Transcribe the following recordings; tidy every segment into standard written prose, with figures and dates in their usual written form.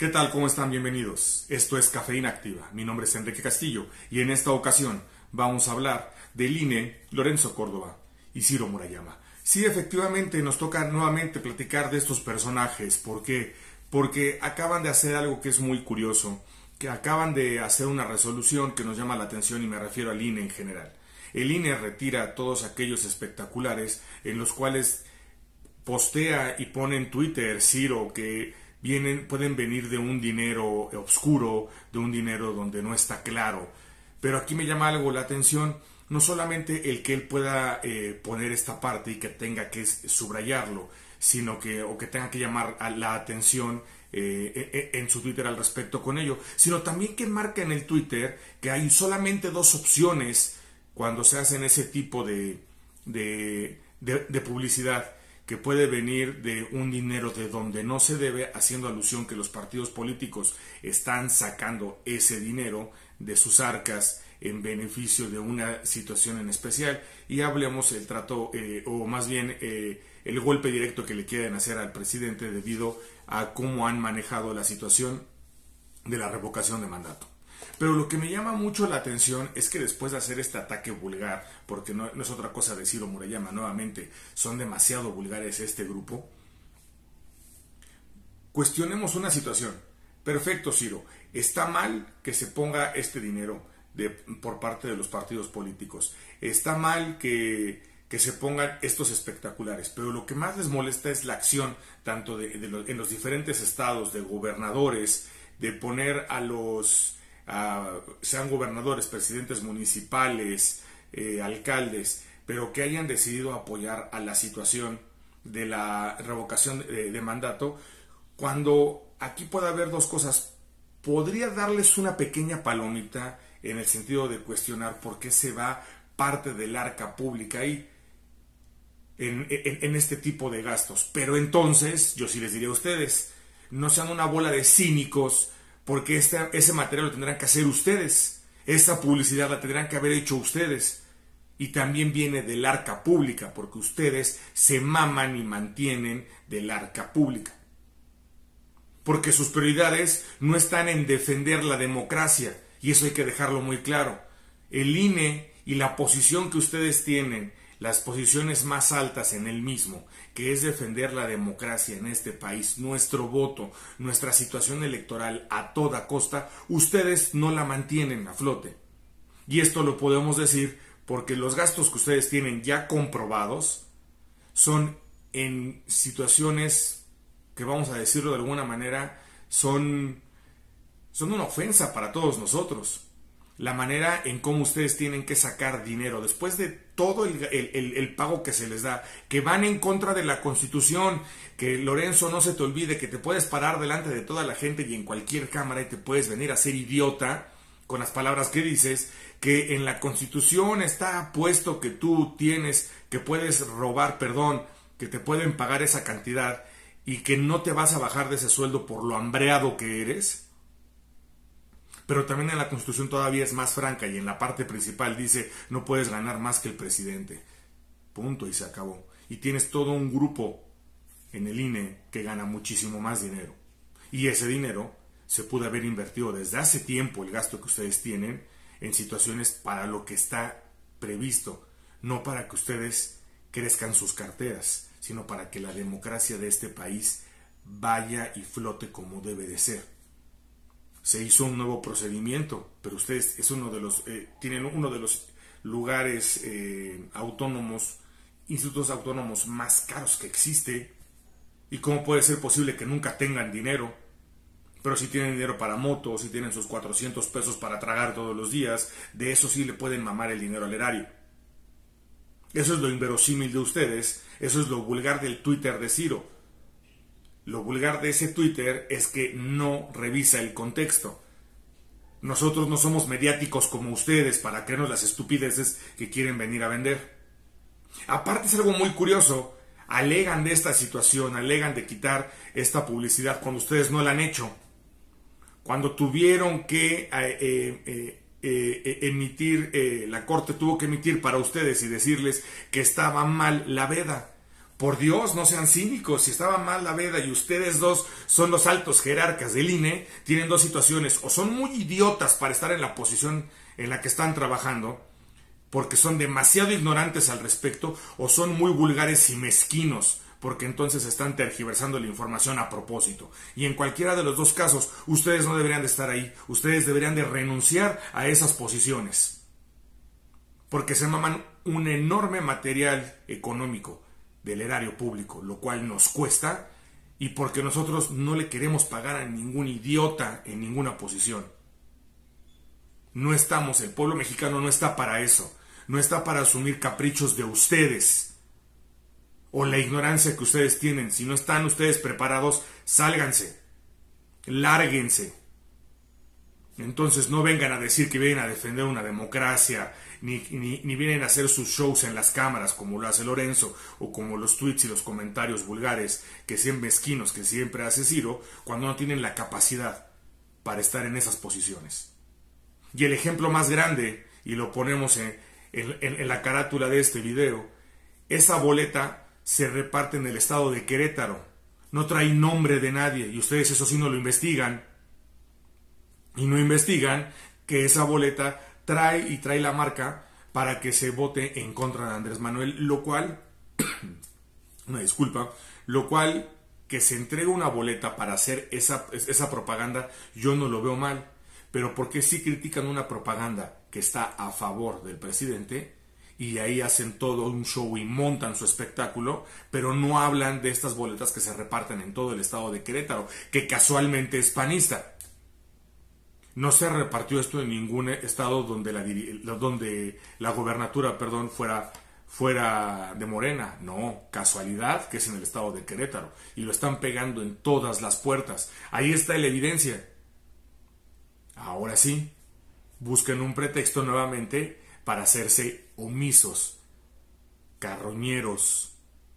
¿Qué tal? ¿Cómo están? Bienvenidos. Esto es Cafeína Activa. Mi nombre es Enrique Castillo y en esta ocasión vamos a hablar del INE, Lorenzo Córdoba y Ciro Murayama. Sí, efectivamente nos toca nuevamente platicar de estos personajes. ¿Por qué? Porque acaban de hacer algo que es muy curioso, que acaban de hacer una resolución que nos llama la atención y me refiero al INE en general. El INE retira todos aquellos espectaculares en los cuales postea y pone en Twitter Ciro que pueden venir de un dinero oscuro, de un dinero donde no está claro. Pero aquí me llama algo la atención, no solamente el que él pueda poner esta parte y que tenga que subrayarlo, sino que tenga que llamar a la atención en su Twitter al respecto con ello, sino también que marca en el Twitter que hay solamente dos opciones cuando se hacen ese tipo de publicidad, que puede venir de un dinero de donde no se debe, haciendo alusión que los partidos políticos están sacando ese dinero de sus arcas en beneficio de una situación en especial, y hablemos el trato o más bien el golpe directo que le quieren hacer al presidente debido a cómo han manejado la situación de la revocación de mandato. Pero lo que me llama mucho la atención es que después de hacer este ataque vulgar, porque no es otra cosa de Ciro Murayama, nuevamente, son demasiado vulgares este grupo, cuestionemos una situación. Perfecto, Ciro, está mal que se ponga este dinero por parte de los partidos políticos, está mal que se pongan estos espectaculares, pero lo que más les molesta es la acción, tanto en los diferentes estados, de gobernadores, de poner sean gobernadores, presidentes municipales, alcaldes, pero que hayan decidido apoyar a la situación de la revocación de mandato, cuando aquí puede haber dos cosas. Podría darles una pequeña palomita en el sentido de cuestionar por qué se va parte del arca pública ahí en este tipo de gastos, pero entonces yo sí les diría a ustedes, no sean una bola de cínicos, porque ese material lo tendrán que hacer ustedes, esa publicidad la tendrán que haber hecho ustedes, y también viene del arca pública, porque ustedes se maman y mantienen del arca pública, porque sus prioridades no están en defender la democracia, y eso hay que dejarlo muy claro. El INE y la posición que ustedes tienen, las posiciones más altas en el mismo, que es defender la democracia en este país, nuestro voto, nuestra situación electoral a toda costa, ustedes no la mantienen a flote. Y esto lo podemos decir porque los gastos que ustedes tienen ya comprobados son en situaciones que, vamos a decirlo de alguna manera, son una ofensa para todos nosotros. La manera en cómo ustedes tienen que sacar dinero después de todo el pago que se les da, que van en contra de la Constitución, que Lorenzo, no se te olvide que te puedes parar delante de toda la gente y en cualquier cámara y te puedes venir a ser idiota con las palabras que dices, que en la Constitución está puesto que tú que puedes robar, que te pueden pagar esa cantidad y que no te vas a bajar de ese sueldo por lo hambreado que eres. Pero también en la Constitución todavía es más franca y en la parte principal dice no puedes ganar más que el presidente. Punto, y se acabó. Y tienes todo un grupo en el INE que gana muchísimo más dinero. Y ese dinero se pudo haber invertido desde hace tiempo, el gasto que ustedes tienen, en situaciones para lo que está previsto. No para que ustedes crezcan sus carteras, sino para que la democracia de este país vaya y flote como debe de ser. Se hizo un nuevo procedimiento, pero ustedes tienen uno de los lugares autónomos, institutos autónomos más caros que existe. ¿Y cómo puede ser posible que nunca tengan dinero? Pero si tienen dinero para motos, si tienen sus 400 pesos para tragar todos los días, de eso sí le pueden mamar el dinero al erario. Eso es lo inverosímil de ustedes, eso es lo vulgar del Twitter de Ciro. Lo vulgar de ese Twitter es que no revisa el contexto. Nosotros no somos mediáticos como ustedes para creernos las estupideces que quieren venir a vender. Aparte es algo muy curioso, alegan de esta situación, alegan de quitar esta publicidad cuando ustedes no la han hecho. Cuando tuvieron que la Corte tuvo que emitir para ustedes y decirles que estaba mal la veda. Por Dios, no sean cínicos. Si estaba mal la veda y ustedes dos son los altos jerarcas del INE, tienen dos situaciones. O son muy idiotas para estar en la posición en la que están trabajando, porque son demasiado ignorantes al respecto, o son muy vulgares y mezquinos, porque entonces están tergiversando la información a propósito. Y en cualquiera de los dos casos, ustedes no deberían de estar ahí. Ustedes deberían de renunciar a esas posiciones, porque se maman un enorme material económico del erario público, lo cual nos cuesta, y porque nosotros no le queremos pagar a ningún idiota en ninguna posición. No estamos, el pueblo mexicano no está para eso, no está para asumir caprichos de ustedes o la ignorancia que ustedes tienen. Si no están ustedes preparados, sálganse, lárguense. Entonces no vengan a decir que vienen a defender una democracia, ni vienen a hacer sus shows en las cámaras como lo hace Lorenzo, o como los tweets y los comentarios vulgares que siempre mezquinos que siempre hace Ciro, cuando no tienen la capacidad para estar en esas posiciones. Y el ejemplo más grande, y lo ponemos en la carátula de este video, esa boleta se reparte en el estado de Querétaro, no trae nombre de nadie, y ustedes eso sí no lo investigan. Y no investigan que esa boleta trae la marca para que se vote en contra de Andrés Manuel, lo cual, una disculpa, lo cual que se entregue una boleta para hacer esa propaganda, yo no lo veo mal. Pero ¿por qué sí critican una propaganda que está a favor del presidente? Y ahí hacen todo un show y montan su espectáculo, pero no hablan de estas boletas que se reparten en todo el estado de Querétaro, que casualmente es panista. No se repartió esto en ningún estado donde la gobernatura, fuera de Morena. No, casualidad que es en el estado de Querétaro. Y lo están pegando en todas las puertas. Ahí está la evidencia. Ahora sí, busquen un pretexto nuevamente para hacerse omisos, carroñeros.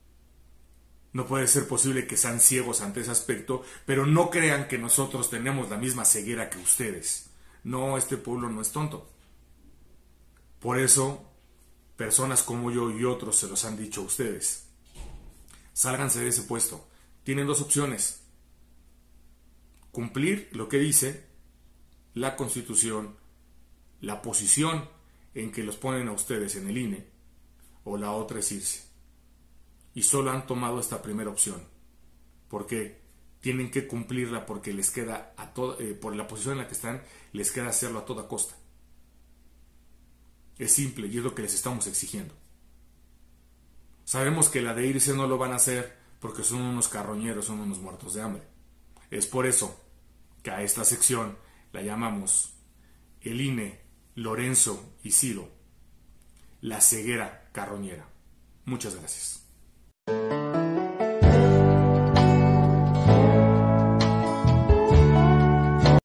No puede ser posible que sean ciegos ante ese aspecto, pero no crean que nosotros tenemos la misma ceguera que ustedes. No, este pueblo no es tonto. Por eso, personas como yo y otros se los han dicho a ustedes. Sálganse de ese puesto. Tienen dos opciones. Cumplir lo que dice la Constitución, la posición en que los ponen a ustedes en el INE, o la otra es irse. Y solo han tomado esta primera opción. ¿Por qué? Tienen que cumplirla porque les queda por la posición en la que están, les queda hacerlo a toda costa. Es simple y es lo que les estamos exigiendo. Sabemos que la de irse no lo van a hacer porque son unos carroñeros, son unos muertos de hambre. Es por eso que a esta sección la llamamos el INE, Lorenzo y Ciro, la ceguera carroñera. Muchas gracias.